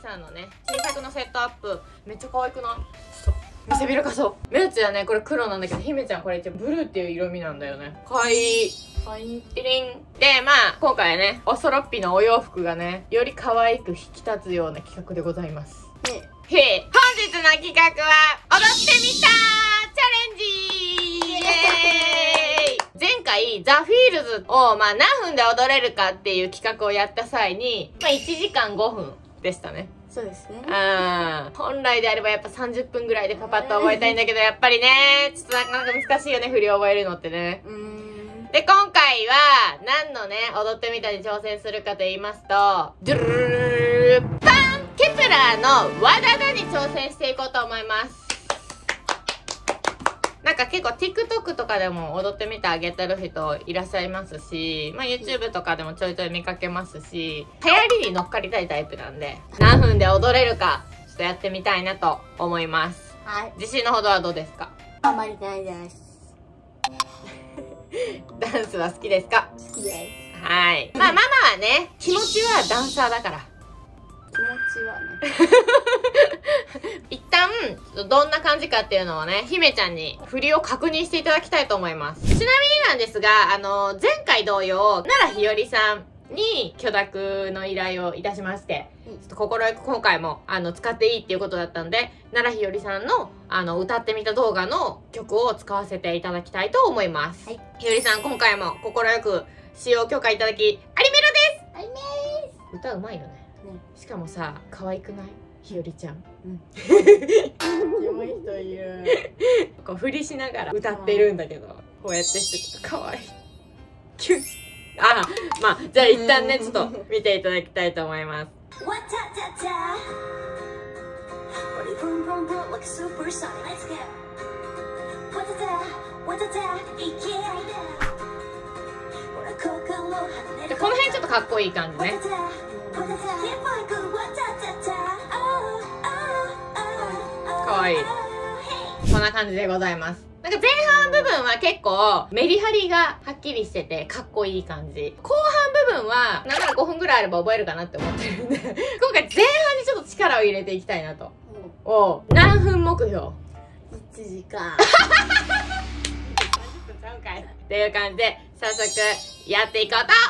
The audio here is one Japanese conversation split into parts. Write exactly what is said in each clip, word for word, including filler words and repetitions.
さんのね新作のセットアップめっちゃ可愛くない？ちょっと見せびらかそう。目打ちはねこれ黒なんだけど、姫ちゃんこれ一応ブルーっていう色味なんだよね。可愛い可愛いティリンで、まあ今回はねおそろっぴのお洋服がねより可愛く引き立つような企画でございます。へえ、本日の企画は踊ってみたチャレンジイエーイ。前回ザ・フィールズをまあ何分で踊れるかっていう企画をやった際に、まあいちじかんごふんでしたね。 そうですね。 あー、本来であればやっぱさんじゅっぷんぐらいでパパッと覚えたいんだけど、やっぱりねちょっとなかなか難しいよね、振り覚えるのってね。 うーん。 で、今回は何のね踊ってみたに挑戦するかと言いますと、ドゥルルルルルパンケプラーのワダダに挑戦していこうと思います。なんか結構 TikTok とかでも踊ってみてあげてる人いらっしゃいますし、まあ YouTube とかでもちょいちょい見かけますし、流行りに乗っかりたいタイプなんで、何分で踊れるかちょっとやってみたいなと思います。 はい。 自信のほどはどうですか？ あまりないです。 ダンスは好きですか？ 好きです。 はい。まあママはね、気持ちはダンサーだから。 気持ちはね。 一旦、どんな感じかっていうのをね、姫ちゃんに振りを確認していただきたいと思います。ちなみになんですが、あの、前回同様、奈良ひよりさんに許諾の依頼をいたしまして、ちょっと心よく今回も、あの、使っていいっていうことだったんで、奈良ひよりさんの、あの、歌ってみた動画の曲を使わせていただきたいと思います。はい。ひよりさん、今回も心よく使用許可いただき、ありメロです。 ありめーす。 歌うまいよね。ね、しかもさ、可愛くない？ひよりちゃん。うん。 キモい人いる。 こう振りしながら歌ってるんだけど、こうやってして可愛い。キュッ。あ、まあじゃあ一旦ねちょっと見ていただきたいと思います。でこの辺ちょっとかっこいい感じね。かわいい。こんな感じでございます。なんか前半部分は結構メリハリがはっきりしててかっこいい感じ。後半部分はなんならごふんぐらいあれば覚えるかなって思ってるんで今回前半にちょっと力を入れていきたいなと。うん、お何分目標？ いちじかん。 っていう感じで早速やっていこうと思います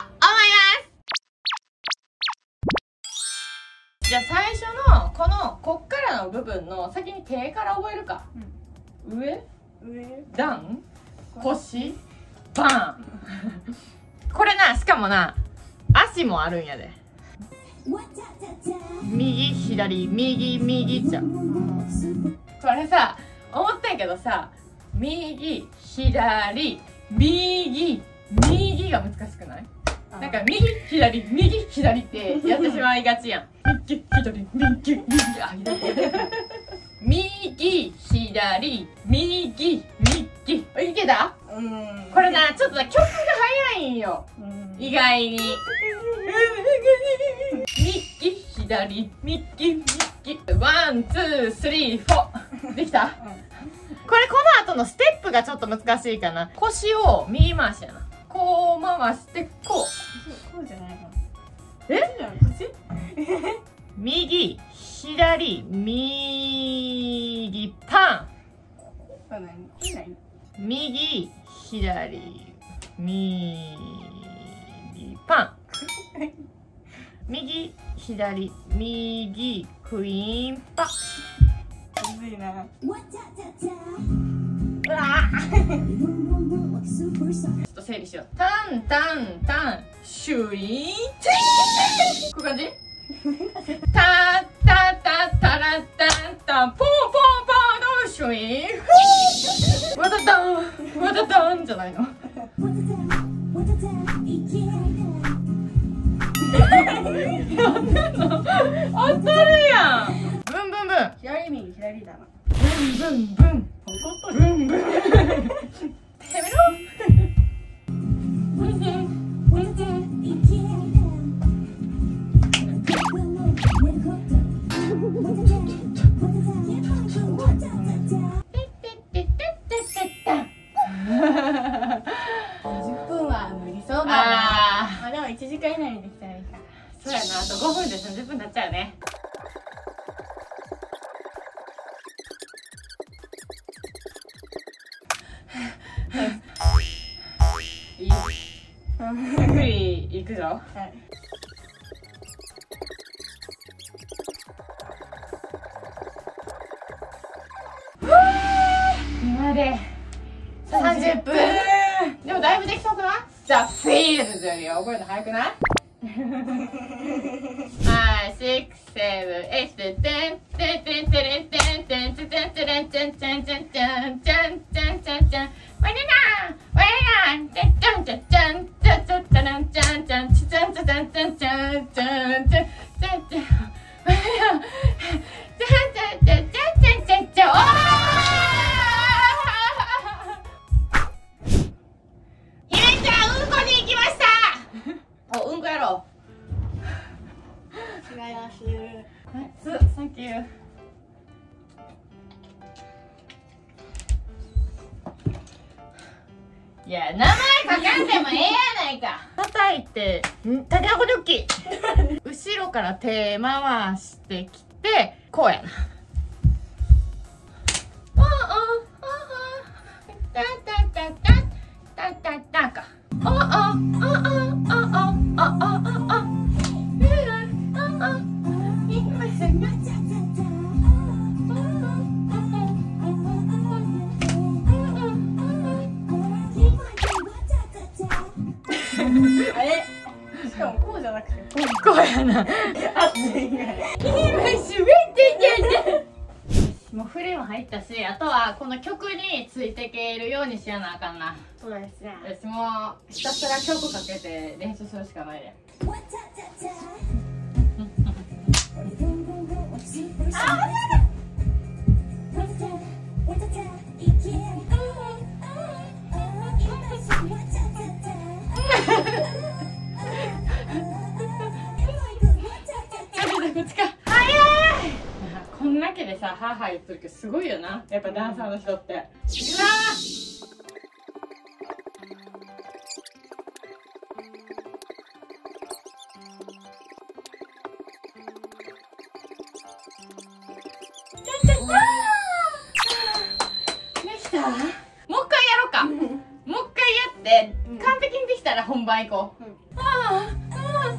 。じゃあ最初のこのこっからの部分の先に手から覚えるか。うん、上上段腰バンこれな、しかもな足もあるんやで。右左右右じゃん。これさ思ったんやけどさ、右左右右が難しくない？なんか右左右左ってやってしまいがちやん。右左右右あ右左右右いけた？うん。これなちょっとな曲が早いんよ。意外に。右左右右ワンツースリーフォーできた？これこの後のステップがちょっと難しいかな。腰を右回しやな。こう回してこう。 こうじゃないかな。 え？ 腰？ 右左右パン。右左右パン。右左右クイーンパン。 むずいな。 うわちょっと整理しよう。タンタンタンシュイーンこういう感じ。タタタタラタンタンポンポンポンのシュイーンわたたんわたたんじゃないの。当たるやん。ブンブンブン。 左右左だな。 ブンブンブン。ブンブン。やめろ。 じゅっぷんは無理そうだな。 ああ、でもいちじかん以内にできたらいいか。 そうやな、あとごふんでさんじゅっぷんになっちゃうね。 くぞ。 はい。 今でさんじゅっぷん。でもだいぶできそうくない？ザ・フィールズより覚えるの早くない？はい、シックス、セブン、エイト、テン、テン、テン、テレン、テン、テン、テン、テン、テレン、テン、テン、テン、テン、テン、テン、テン、テン、テン、ワイナワイナテン、テン、テン、テン、テン、テン、テン、テン、テン、テン、テン、テン、テン、テン、テン、テン、テン、テン、テン、ワイナテン、テン、テン、テン、テン、テン、テン、おー！ひめちゃん、うんこに行きました。お、うんこやろう。 違います。 す、サンキュー。いや、名前書かんでもええやないか。叩いて、ん、たけのこジョッキ。後ろから手回してきて、こうやな。おお、おお、タタタタタタタか。おお、おお、おお、おお、おお、おお。 あれしかもこうじゃなくてこうやな。 熱いが今滑っていけんね。もう振りも入ったし、あとはこの曲についていけるようにしやなあかんな。 そうですね。 私もうひたすら曲かけて練習するしかないで。こんだけでさ、ハーハー言ってるけどすごいよな、やっぱダンサーの人って。うわできた？もう一回やろうか。もう一回やって、うん、完璧にできたら本番行こう。うん、あー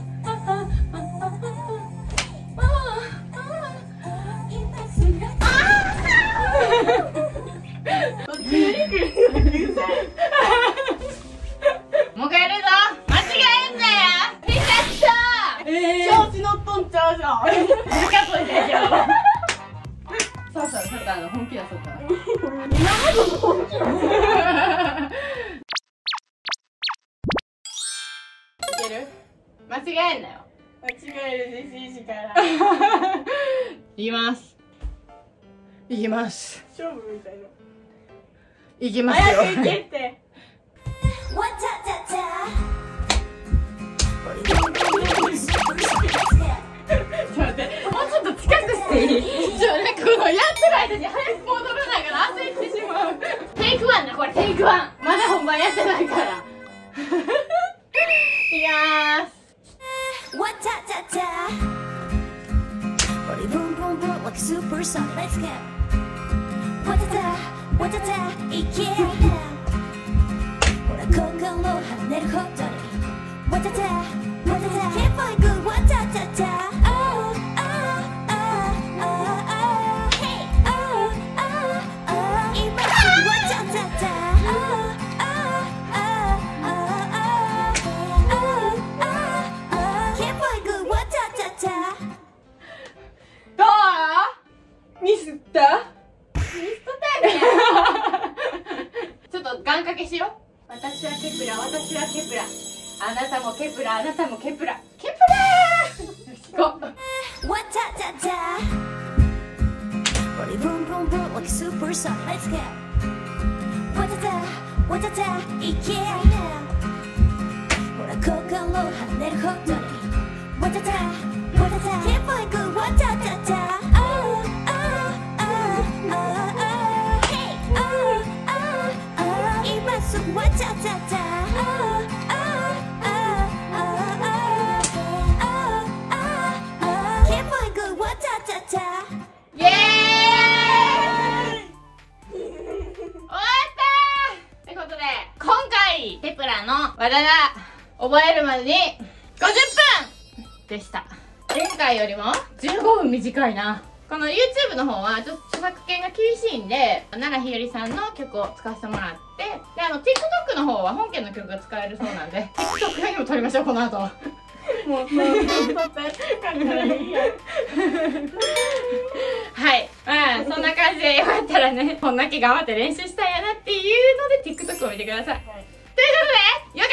もう一回やるぞ。間違えんなよ。ピカチュウ。 ええー、調子乗っとんちゃうじゃん。 ピカチュウだけど。そうそう、ちょっとあの本気出そうかな。今までの本気出そう。いける？間違えんなよ。 間違える自信しから。 いきます。いきます。 勝負みたいな。 いきますよ。 早くいけって。 わちゃちゃちゃ。 ちょっと待って、もうちょっと近くしていい？ちょ、なんかこのやってる間に早く戻らないから焦ってしまう。テイクワンね、これテイクワン。まだ本番やってないから。いきまーす。 わちゃちゃちゃ。Body boom boom boom like super sonic. Let's go. わちゃちゃわちゃちゃいけるな。ほら心跳ねるほどに。わちゃちゃわちゃちゃ Can't find good わちゃちゃちゃ。Oh oh oh oh oh Hey oh oh oh 今すぐわちゃちゃちゃ。Oh oh oh oh oh oh Can't find good わちゃちゃちゃ。 どう？ミスった？ミスったよね。ちょっと願掛けしよう。私はケプラ、私はケプラ。あなたもケプラ、あなたもケプラ。ケプラー。よし、行こう。 わちゃちゃちゃ。Body boom boom boom like super sonic. Let's go. わちゃちゃわちゃちゃいけるな。ほら心跳ねるほどに。わちゃちゃわちゃちゃ Can't find good わちゃちゃちゃ。Oh oh oh oh oh Hey oh oh oh 今すぐわちゃちゃちゃ。Oh oh oh oh oh oh Can't find good わちゃちゃちゃ。 イエーイ。終わったー。ってことで今回ケプラの技が覚えるまでにごじゅっぷんでした。前回よりもじゅうごふん短いな。この YouTube の方はちょっと著作権が厳しいんで、奈良ひよりさんの曲を使わせてもらって、で、あの TikTok の方は本家の曲が使えるそうなんで TikTok にも撮りましょう、この後。 もうそうそう撮ったやつかったらいいや。 はい、まあそんな感じでよかったらね、こんだけ頑張って練習したんやなっていうので TikTok を見てください、はい、ということでよ